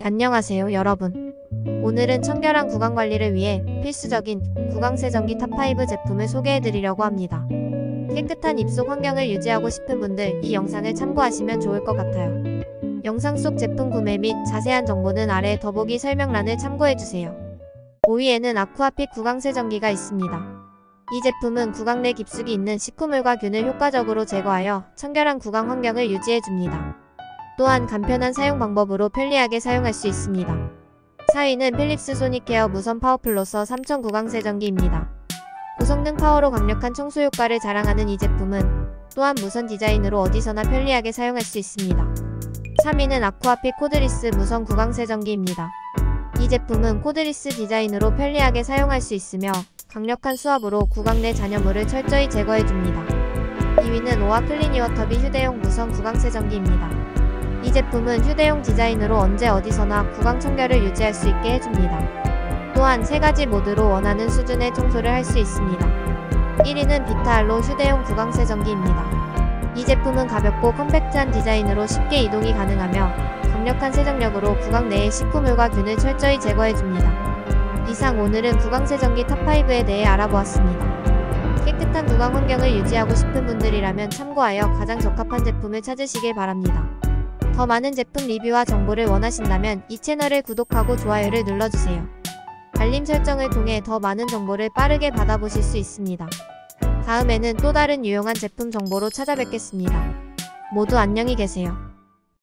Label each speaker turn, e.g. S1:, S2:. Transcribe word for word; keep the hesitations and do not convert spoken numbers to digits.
S1: 안녕하세요 여러분. 오늘은 청결한 구강관리를 위해 필수적인 구강세정기 탑 파이브 제품을 소개해드리려고 합니다. 깨끗한 입속 환경을 유지하고 싶은 분들 이 영상을 참고하시면 좋을 것 같아요. 영상 속 제품 구매 및 자세한 정보는 아래 더보기 설명란을 참고해주세요. 오 위에는 아쿠아핏 구강세정기가 있습니다. 이 제품은 구강 내 깊숙이 있는 식후물과 균을 효과적으로 제거하여 청결한 구강 환경을 유지해줍니다. 또한 간편한 사용 방법으로 편리하게 사용할 수 있습니다. 사 위는 필립스 소닉케어 무선 파워플러서 삼천 구강세정기입니다. 고성능 파워로 강력한 청소 효과를 자랑하는 이 제품은 또한 무선 디자인으로 어디서나 편리하게 사용할 수 있습니다. 삼 위는 아쿠아핏 코드리스 무선 구강세정기입니다. 이 제품은 코드리스 디자인으로 편리하게 사용할 수 있으며 강력한 수압으로 구강 내 잔여물을 철저히 제거해줍니다. 이 위는 오아 클리니워터비 휴대용 무선 구강세정기입니다. 이 제품은 휴대용 디자인으로 언제 어디서나 구강 청결을 유지할 수 있게 해줍니다. 또한 세 가지 모드로 원하는 수준의 청소를 할 수 있습니다. 일 위는 비타알로 휴대용 구강세정기입니다. 이 제품은 가볍고 컴팩트한 디자인으로 쉽게 이동이 가능하며 강력한 세정력으로 구강 내의 식후물과 균을 철저히 제거해줍니다. 이상 오늘은 구강세정기 탑 파이브에 대해 알아보았습니다. 깨끗한 구강 환경을 유지하고 싶은 분들이라면 참고하여 가장 적합한 제품을 찾으시길 바랍니다. 더 많은 제품 리뷰와 정보를 원하신다면 이 채널을 구독하고 좋아요를 눌러주세요. 알림 설정을 통해 더 많은 정보를 빠르게 받아보실 수 있습니다. 다음에는 또 다른 유용한 제품 정보로 찾아뵙겠습니다. 모두 안녕히 계세요.